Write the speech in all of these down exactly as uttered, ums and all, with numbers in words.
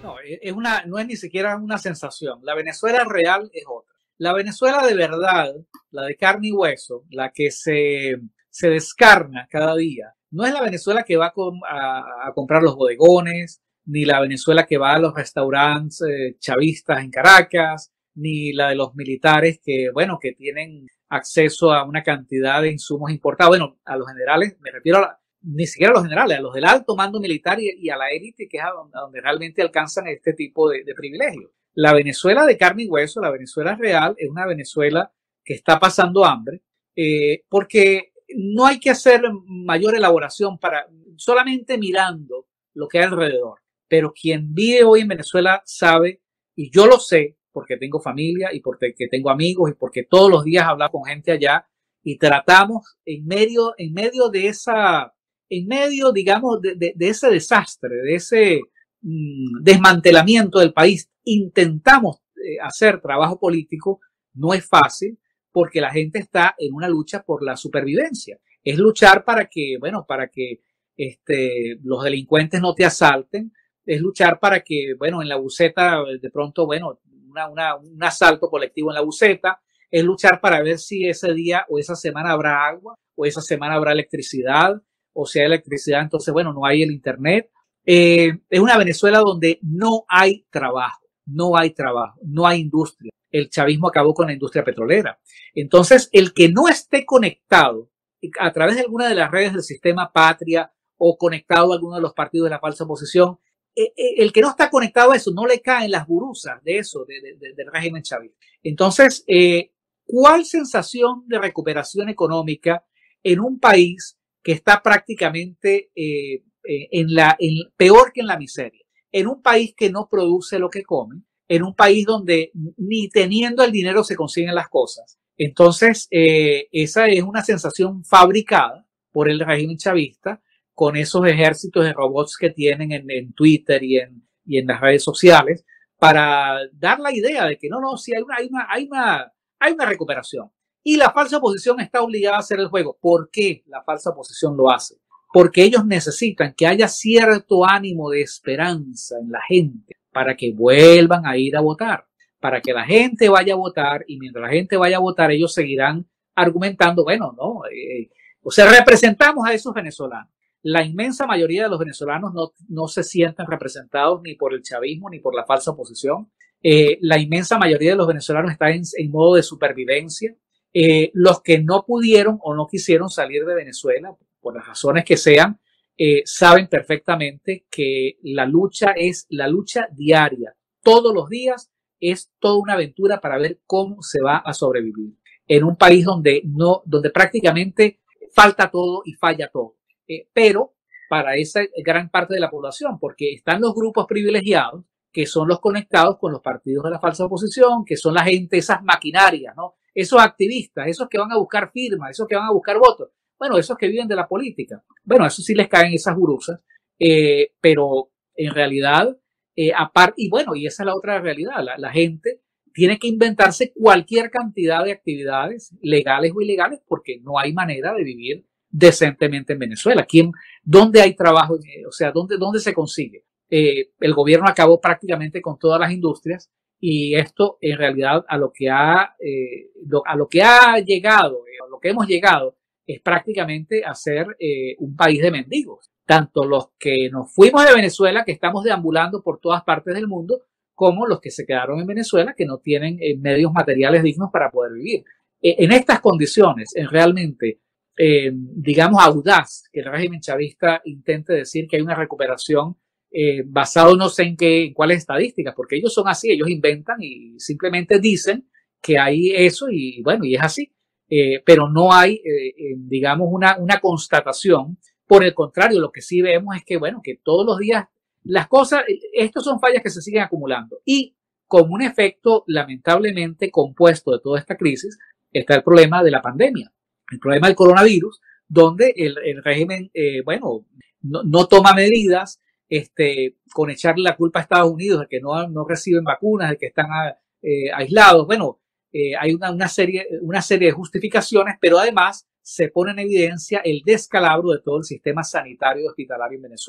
No, e- es una, no es ni siquiera una sensación. La Venezuela real es otra. La Venezuela de verdad, la de carne y hueso, la que se, se descarna cada día, no es la Venezuela que va a, com- a- a comprar los bodegones, ni la Venezuela que va a los restaurantes eh, chavistas en Caracas, ni la de los militares que, bueno, que tienen acceso a una cantidad de insumos importados. Bueno, a los generales, me refiero a la, ni siquiera a los generales, a los del alto mando militar y, y a la élite, que es a donde, a donde realmente alcanzan este tipo de, de privilegios. La Venezuela de carne y hueso, la Venezuela real, es una Venezuela que está pasando hambre, eh, porque no hay que hacer mayor elaboración para solamente mirando lo que hay alrededor. Pero quien vive hoy en Venezuela sabe, y yo lo sé, porque tengo familia y porque tengo amigos y porque todos los días hablo con gente allá y tratamos en medio, en medio de esa, en medio, digamos, de, de, de ese desastre, de ese mmm, desmantelamiento del país, intentamos eh, hacer trabajo político. No es fácil porque la gente está en una lucha por la supervivencia. Es luchar para que, bueno, para que este, los delincuentes no te asalten, es luchar para que, bueno, en la buceta, de pronto, bueno, una, una, un asalto colectivo en la buceta, es luchar para ver si ese día o esa semana habrá agua, o esa semana habrá electricidad, o si hay electricidad, entonces, bueno, no hay el internet. Eh, es una Venezuela donde no hay trabajo, no hay trabajo, no hay industria. El chavismo acabó con la industria petrolera. Entonces, el que no esté conectado a través de alguna de las redes del sistema Patria o conectado a alguno de los partidos de la falsa oposición, eh, eh, el que no está conectado a eso no le caen las burusas de eso, de, de, de, del régimen chavista. Entonces, eh, ¿cuál sensación de recuperación económica en un país que está prácticamente eh, en la, en, peor que en la miseria? En un país que no produce lo que come, en un país donde ni teniendo el dinero se consiguen las cosas. Entonces, eh, esa es una sensación fabricada por el régimen chavista con esos ejércitos de robots que tienen en, en Twitter y en, y en las redes sociales para dar la idea de que no, no, sí hay una, hay una, hay una, hay una recuperación. Y la falsa oposición está obligada a hacer el juego. ¿Por qué la falsa oposición lo hace? Porque ellos necesitan que haya cierto ánimo de esperanza en la gente para que vuelvan a ir a votar, para que la gente vaya a votar, y mientras la gente vaya a votar ellos seguirán argumentando, bueno, no, eh, o sea, representamos a esos venezolanos. La inmensa mayoría de los venezolanos no, no se sienten representados ni por el chavismo ni por la falsa oposición. Eh, la inmensa mayoría de los venezolanos están en, en modo de supervivencia. Eh, los que no pudieron o no quisieron salir de Venezuela, por las razones que sean, eh, saben perfectamente que la lucha es la lucha diaria. Todos los días es toda una aventura para ver cómo se va a sobrevivir en un país donde, no, donde prácticamente falta todo y falla todo. Eh, pero para esa gran parte de la población, porque están los grupos privilegiados, que son los conectados con los partidos de la falsa oposición, que son la gente, esas maquinarias, ¿no? Esos activistas, esos que van a buscar firmas, esos que van a buscar votos. Bueno, esos que viven de la política. Bueno, a eso sí les caen esas burusas, eh, pero en realidad, eh, aparte, y bueno, y esa es la otra realidad, la, la gente tiene que inventarse cualquier cantidad de actividades, legales o ilegales, porque no hay manera de vivir decentemente en Venezuela. ¿Quién, ¿Dónde hay trabajo? O sea, ¿dónde, dónde se consigue? Eh, el gobierno acabó prácticamente con todas las industrias y esto en realidad a lo que ha, eh, a lo que ha llegado, eh, a lo que hemos llegado, es prácticamente a ser eh, un país de mendigos. Tanto los que nos fuimos de Venezuela, que estamos deambulando por todas partes del mundo, como los que se quedaron en Venezuela, que no tienen eh, medios materiales dignos para poder vivir. Eh, en estas condiciones, en realmente Eh, digamos, audaz que el régimen chavista intente decir que hay una recuperación eh, basado no sé en qué, en cuáles estadísticas, porque ellos son así, ellos inventan y simplemente dicen que hay eso y bueno, y es así, eh, pero no hay, eh, eh, digamos, una, una constatación. Por el contrario, lo que sí vemos es que, bueno, que todos los días las cosas, estos son fallas que se siguen acumulando y como un efecto lamentablemente compuesto de toda esta crisis está el problema de la pandemia. El problema del coronavirus, donde el, el régimen, eh, bueno, no, no toma medidas, este, con echarle la culpa a Estados Unidos de que no, no reciben vacunas, de que están eh, aislados. Bueno, eh, hay una, una, serie, una serie de justificaciones, pero además se pone en evidencia el descalabro de todo el sistema sanitario y hospitalario en Venezuela.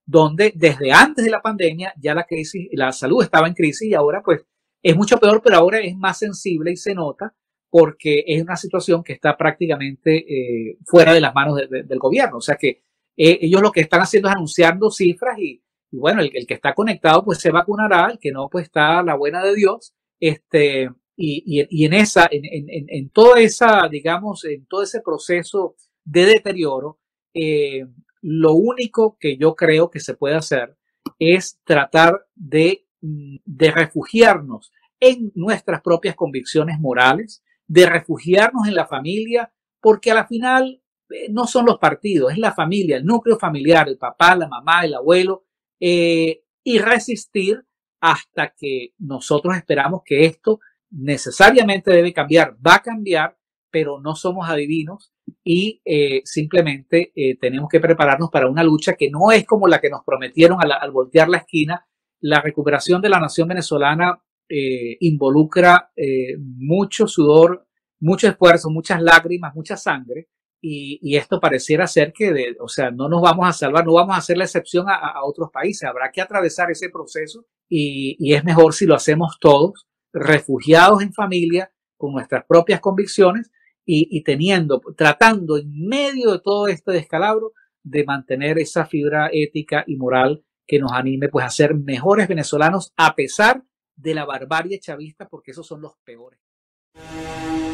donde desde antes de la pandemia ya la crisis, la salud estaba en crisis y ahora pues es mucho peor, pero ahora es más sensible y se nota porque es una situación que está prácticamente eh, fuera de las manos de, de, del gobierno. O sea que eh, ellos lo que están haciendo es anunciando cifras y, y bueno, el, el que está conectado pues se vacunará, el que no pues está a la buena de Dios. Este, y, y, y en esa, en, en, en toda esa, digamos, en todo ese proceso de deterioro, eh, lo único que yo creo que se puede hacer es tratar de, de refugiarnos en nuestras propias convicciones morales, de refugiarnos en la familia, porque a la final eh, no son los partidos, es la familia, el núcleo familiar, el papá, la mamá, el abuelo, eh, y resistir hasta que nosotros esperamos que esto necesariamente debe cambiar, va a cambiar, pero no somos adivinos y eh, simplemente eh, tenemos que prepararnos para una lucha que no es como la que nos prometieron al, al voltear la esquina. La recuperación de la nación venezolana eh, involucra eh, mucho sudor, mucho esfuerzo, muchas lágrimas, mucha sangre. Y, y esto pareciera ser que, de, o sea, no nos vamos a salvar, no vamos a hacer la excepción a, a otros países. Habrá que atravesar ese proceso y, y es mejor si lo hacemos todos, refugiados en familia, con nuestras propias convicciones y, y teniendo, tratando en medio de todo este descalabro de mantener esa fibra ética y moral que nos anime pues a ser mejores venezolanos a pesar de la barbarie chavista, porque esos son los peores.